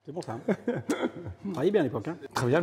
C'est bon ça. On travaillait bien à l'époque. Hein. Très bien.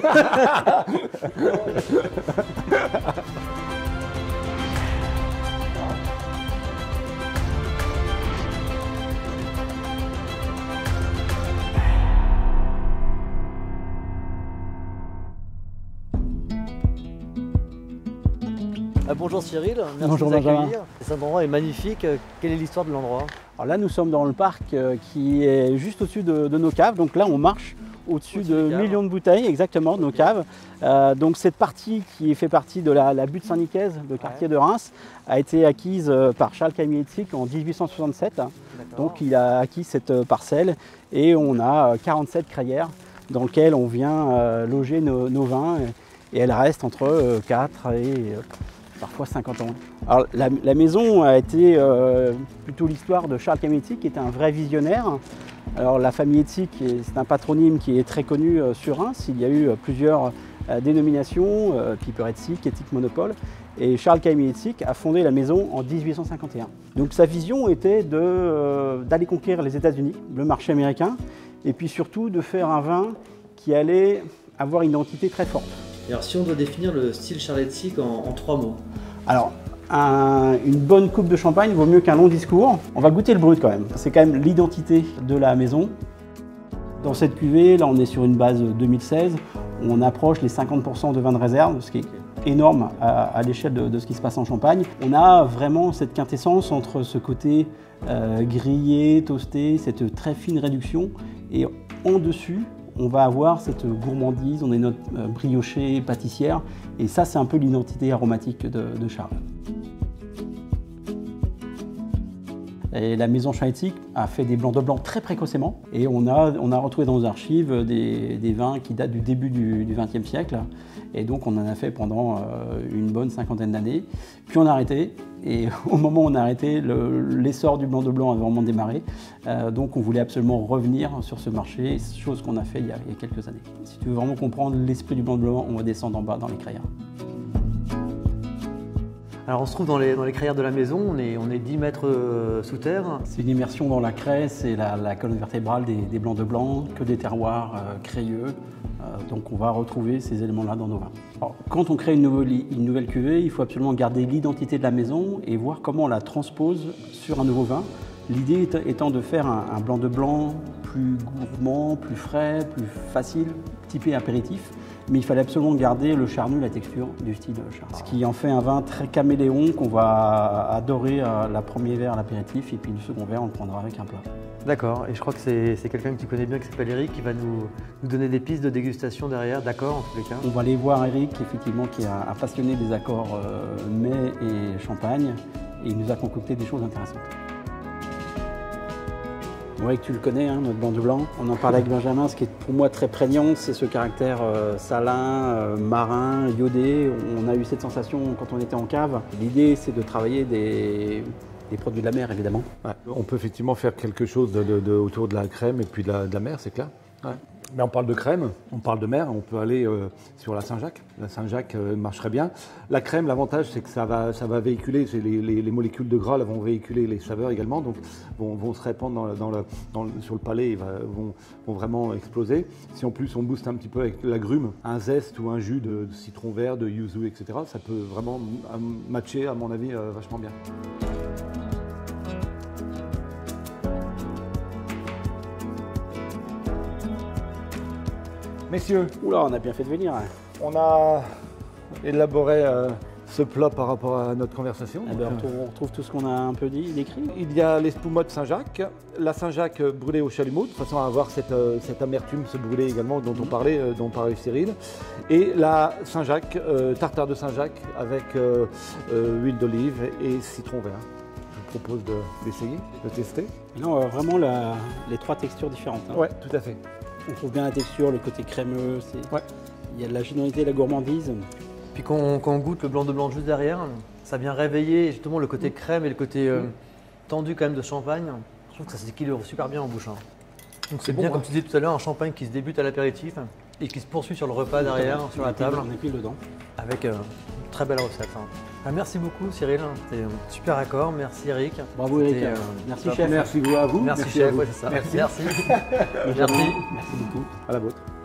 Bonjour Cyril, merci Bonjour de nous Benjamin. accueillir. Cet endroit est magnifique. Quelle est l'histoire de l'endroit? Alors là, nous sommes dans le parc qui est juste au-dessus de nos caves. Donc là, on marche au-dessus de des caves. millions de bouteilles, exactement, de nos caves. Donc cette partie qui fait partie de la butte Saint-Nicaise, le quartier de Reims, a été acquise par Charles Camille-Hétique en 1867. Donc il a acquis cette parcelle et on a 47 crayères dans lesquelles on vient loger nos vins et elles restent entre 4 et parfois 50 ans. Alors, la maison a été plutôt l'histoire de Charles Camille-Hétique, qui était un vrai visionnaire. Alors, la famille Hétique, c'est un patronyme qui est très connu sur Reims. Il y a eu plusieurs dénominations, Piper Hétique, Hétique Monopole. Et Charles Camille-Hétique a fondé la maison en 1851. Donc sa vision était d'aller conquérir les États-Unis, le marché américain, et puis surtout de faire un vin qui allait avoir une identité très forte. Et alors si on doit définir le style charlettique en 3 mots? Alors, une bonne coupe de champagne vaut mieux qu'un long discours. On va goûter le brut quand même. C'est quand même l'identité de la maison. Dans cette cuvée, là on est sur une base 2016, on approche les 50% de vin de réserve, ce qui est énorme à l'échelle de ce qui se passe en Champagne. On a vraiment cette quintessence entre ce côté grillé, toasté, cette très fine réduction, et en dessus, on va avoir cette gourmandise, on est notre brioché pâtissière, et ça c'est un peu l'identité aromatique de Charles. Et la maison Charlettique a fait des blancs de blanc très précocement, et on a retrouvé dans nos archives des vins qui datent du début du XXe siècle, et donc on en a fait pendant une bonne 50aine d'années, puis on a arrêté. Et au moment où on a arrêté, l'essor du blanc de blanc a vraiment démarré. Donc on voulait absolument revenir sur ce marché, chose qu'on a fait il y a quelques années. Si tu veux vraiment comprendre l'esprit du blanc de blanc, on va descendre en bas dans les crayères. Alors on se trouve dans les crayères de la maison, on est 10 mètres sous terre. C'est une immersion dans la craie, c'est la colonne vertébrale des blancs de blanc, que des terroirs crayeux. Donc on va retrouver ces éléments-là dans nos vins. Alors, quand on crée une nouvelle cuvée, il faut absolument garder l'identité de la maison et voir comment on la transpose sur un nouveau vin. L'idée étant de faire un blanc de blanc plus gourmand, plus frais, plus facile, typé apéritif. Mais il fallait absolument garder le charnu, la texture du style Charles. Ce qui en fait un vin très caméléon qu'on va adorer la première verre à l'apéritif, et puis le second verre on le prendra avec un plat. D'accord, et je crois que c'est quelqu'un que tu connais bien qui s'appelle Eric qui va nous donner des pistes de dégustation derrière, d'accord, en tous les cas. On va aller voir Eric, effectivement, qui est un passionné des accords mets et champagne, et il nous a concocté des choses intéressantes. Oui, que tu le connais, hein, notre blanc de blanc. On en parlait avec Benjamin, ce qui est pour moi très prégnant, c'est ce caractère salin, marin, iodé. On a eu cette sensation quand on était en cave. L'idée, c'est de travailler des produits de la mer, évidemment. Ouais. On peut effectivement faire quelque chose autour de la crème et puis de la mer, c'est clair. Ouais. Mais on parle de crème, on parle de mer, on peut aller sur la Saint-Jacques. La Saint-Jacques marcherait bien. La crème, l'avantage, c'est que ça va véhiculer, les molécules de gras là, vont véhiculer les saveurs également, donc vont se répandre sur le palais et vont vraiment exploser. Si en plus on booste un petit peu avec l'agrume, un zeste ou un jus de citron vert, de yuzu, etc., ça peut vraiment matcher, à mon avis, vachement bien. Messieurs, Oula, on a bien fait de venir. Hein. on a élaboré ce plat par rapport à notre conversation. Eh ben, on retrouve tout ce qu'on a un peu décrit. Il y a l'espumote Saint-Jacques, la Saint-Jacques brûlée au chalumeau, de façon à avoir cette amertume, ce brûlé également dont dont parlait Cyril. Et la Saint-Jacques, tartare de Saint-Jacques avec huile d'olive et citron vert. Je vous propose d'essayer, de tester. Et là, on a vraiment les trois textures différentes. Hein. Ouais, tout à fait. On trouve bien la texture, le côté crémeux, Ouais. Il y a de la générosité et de la gourmandise. Puis quand on goûte le blanc de blanc juste derrière, ça vient réveiller justement le côté crème et le côté tendu quand même de champagne. Je trouve que ça s'équilibre super bien en bouche. Hein. Donc c'est bon, bien, hein. comme tu disais tout à l'heure, un champagne qui se débute à l'apéritif et qui se poursuit sur le repas derrière, sur la table, On est pile dedans. avec une très belle recette. Hein. Merci beaucoup Cyril, c'était un super accord. Merci Eric. Bravo Eric. Merci chef. Merci à vous. Merci chef, à vous. ouais, c'est ça. Merci. Merci. Merci beaucoup. À la vôtre.